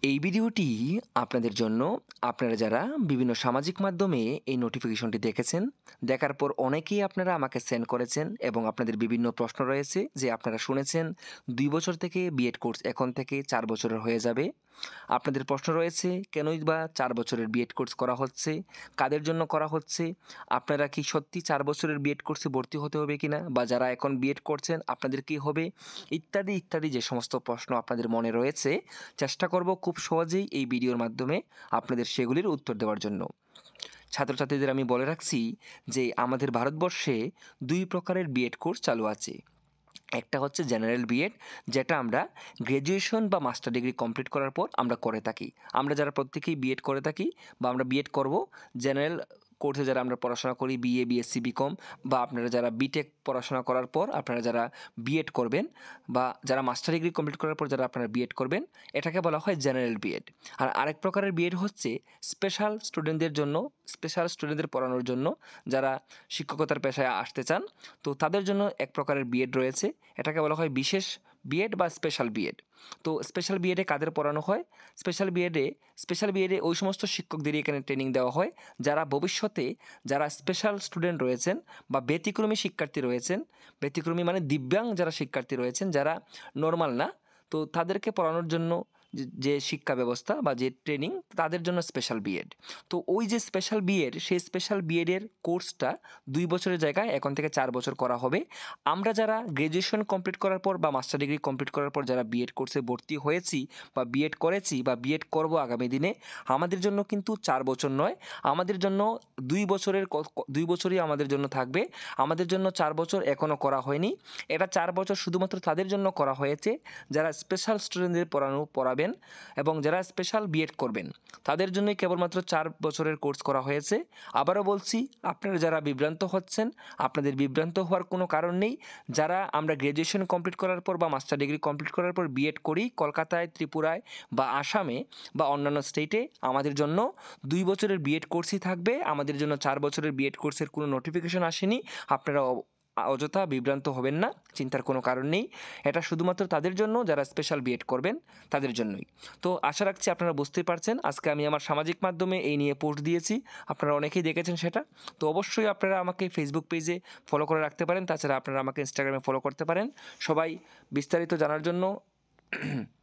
এই ভিডিওটি আপনাদের জন্য। আপনারা যারা বিভিন্ন সামাজিক মাধ্যমে এই নোটিফিকেশনটি দেখেছেন, দেখার পর অনেকেই আপনারা আমাকে সেন্ড করেছেন এবং আপনাদের বিভিন্ন প্রশ্ন রয়েছে যে আপনারা শুনেছেন ২ বছর থেকে বিএড কোর্স এখন থেকে ৪ বছরের হয়ে যাবে। আপনাদের প্রশ্ন রয়েছে কেনই বা ৪ বছরের বিএড কোর্স করা হচ্ছে, কাদের জন্য করা হচ্ছে, আপনারা কি সত্যি ৪ বছরের বিএড কোর্সে ভর্তি হতে হবে কিনা, বা যারা এখন বিএড করছেন আপনাদের কি হবে, ইত্যাদি ইত্যাদি যে সমস্ত প্রশ্ন আপনাদের মনে রয়েছে, চেষ্টা করব খুব সহজেই এই ভিডিওর মাধ্যমে আপনাদের সেগুলির উত্তর দেওয়ার জন্য। ছাত্রছাত্রীদের আমি বলে রাখছি যে আমাদের ভারতবর্ষে ২ প্রকারের বিএড কোর্স চালু আছে। একটা হচ্ছে জেনারেল বিএড, যেটা আমরা গ্র্যাজুয়েশন বা মাস্টার ডিগ্রি কমপ্লিট করার পর আমরা করে থাকি। আমরা যারা প্রত্যেকেই বিএড করে থাকি বা আমরা বিএড করব, জেনারেল কোর্সে যারা আমরা পড়াশোনা করি বিএ, বিএসসি, বিকম, বা আপনারা যারা বিটেক পড়াশোনা করার পর আপনারা যারা বিএড করবেন, বা যারা মাস্টার ডিগ্রি কমপ্লিট করার পর যারা আপনারা বিএড করবেন, এটাকে বলা হয় জেনারেল বিএড। আর আরেক প্রকারের বিএড হচ্ছে স্পেশাল স্টুডেন্টদের জন্য, স্পেশাল স্টুডেন্টদের পড়ানোর জন্য, যারা শিক্ষকতার পেশায় আসতে চান, তো তাদের জন্য এক প্রকারের বিএড রয়েছে, এটাকে বলা হয় বিশেষ বিএড বা স্পেশাল বিএড। তো স্পেশাল বিএডে কাদের পড়ানো হয়? স্পেশাল বিএডে ওই সমস্ত শিক্ষকদেরই এখানে ট্রেনিং দেওয়া হয় যারা ভবিষ্যতে যারা স্পেশাল স্টুডেন্ট রয়েছেন বা ব্যতিক্রমী শিক্ষার্থী রয়েছেন, ব্যতিক্রমী মানে দিব্যাং যারা শিক্ষার্থী রয়েছেন, যারা নর্মাল না, তো তাদেরকে পড়ানোর জন্য যে শিক্ষা ব্যবস্থা বা যে ট্রেনিং, তাদের জন্য স্পেশাল বিএড। তো ওই যে স্পেশাল বিএড, সেই স্পেশাল বিএডের কোর্সটা ২ বছরের জায়গায় এখন থেকে ৪ বছর করা হবে। আমরা যারা গ্র্যাজুয়েশন কমপ্লিট করার পর বা মাস্টার ডিগ্রি কমপ্লিট করার পর যারা বিএড কোর্সে ভর্তি হয়েছি বা বিএড করেছি বা বিএড করব আগামী দিনে, আমাদের জন্য কিন্তু ৪ বছর নয়, আমাদের জন্য ২ বছরই আমাদের জন্য থাকবে। আমাদের জন্য ৪ বছর এখনও করা হয়নি। এটা ৪ বছর শুধুমাত্র তাদের জন্য করা হয়েছে যারা স্পেশাল স্টুডেন্টদের পড়াবেন এবং যারা স্পেশাল বিএড করবেন, তাদের জন্যই কেবলমাত্র ৪ বছরের কোর্স করা হয়েছে। আবারও বলছি, আপনারা যারা বিভ্রান্ত হচ্ছেন, আপনাদের বিভ্রান্ত হওয়ার কোনো কারণ নেই। যারা আমরা গ্র্যাজুয়েশন কমপ্লিট করার পর বা মাস্টার ডিগ্রি কমপ্লিট করার পর বিএড করি কলকাতায়, ত্রিপুরায় বা আসামে বা অন্যান্য স্টেটে, আমাদের জন্য ২ বছরের বিএড কোর্সই থাকবে। আমাদের জন্য ৪ বছরের বিএড কোর্সের কোনো নোটিফিকেশন আসেনি। আপনারা অযথা বিভ্রান্ত হবেন না, চিন্তার কোনো কারণ নেই। এটা শুধুমাত্র তাদের জন্য যারা স্পেশাল বিএড করবেন, তাদের জন্যই। তো আশা রাখছি আপনারা বুঝতেই পারছেন। আজকে আমি আমার সামাজিক মাধ্যমে এই নিয়ে পোস্ট দিয়েছি, আপনারা অনেকেই দেখেছেন সেটা। তো অবশ্যই আপনারা আমাকে ফেসবুক পেজে ফলো করে রাখতে পারেন, তাছাড়া আপনারা আমাকে ইনস্টাগ্রামে ফলো করতে পারেন। সবাই বিস্তারিত জানার জন্য